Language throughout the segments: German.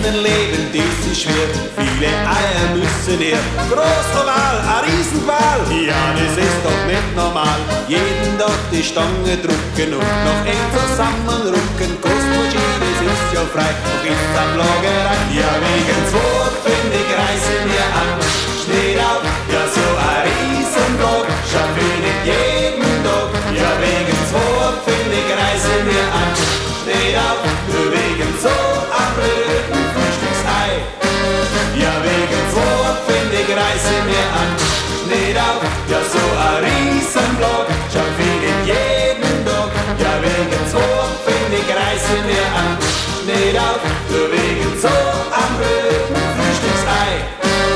Leben, das ist schwer. Viele Eier müssen her. Groß oval, ein Riesenqual. Ja, das ist doch nicht normal. Jeden Tag die Stange drucken und noch eng zusammenrücken. Kostmaschine, das ist ja frei. Doch ist am Lagerei. Ja, wegen 2,50 reißen wir an. Steht auf, ja, so ein Riesenblock. Schaff ich nicht jeden Tag. Ja, wegen 2,50 reißen wir an. Steht auf, nur wegen so am blöden Frühstücksei. Ja, wegen 2,50 reißen wir an. Steht auf, ja, so ein Riesenblock. Schaff ich nicht jeden Tag. Ja, wegen 2,50 reißen wir an. Steht auf, nur wegen so am blöden Frühstücksei.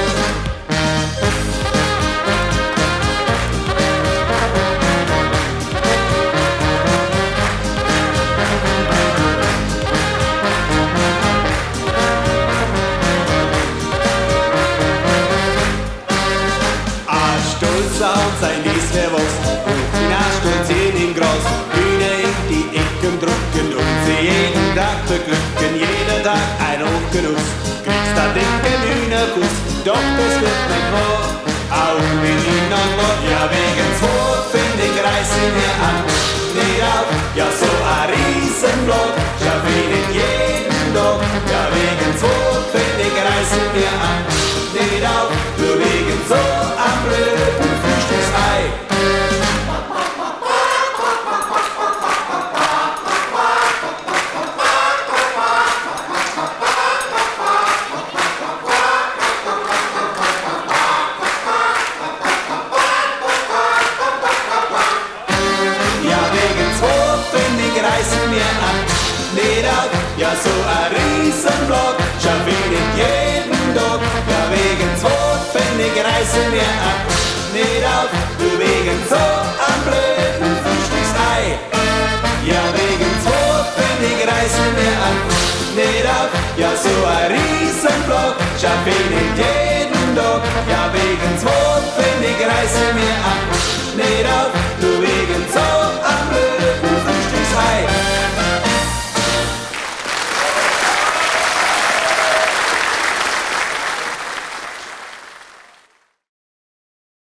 Und sein ist wer was, hinaus und sehen im Gras, Hühner in die Ecken drücken und sie jeden Tag beglücken, jeder Tag ein Hochgenuss, kriegst da dicken Hühnerkuss, doch das wird nicht wahr, auch wenn ich noch war, ja wegen 2,50 reißen wir an, nicht auf, ja so ein Riesenblock, schaff ich nicht jeden Tag, ja wegen 2,50 reißen wir an, nicht auf, nur wegen so am blöden Frühstücksei. Ja, wegen 2,50 reißen wir an, nicht auf, ja so ein Riesenblock, schaff ich nicht jeden Tag, ja wegen 2,50 reißen wir an, nicht auf, nur wegen so am blöden Frühstücksei. Ja, wegen 2,50 reißen wir an, nicht auf, ja so ein Riesenblock, schaff ich nicht jeden Tag, ja wegen 2,50 reißen wir an.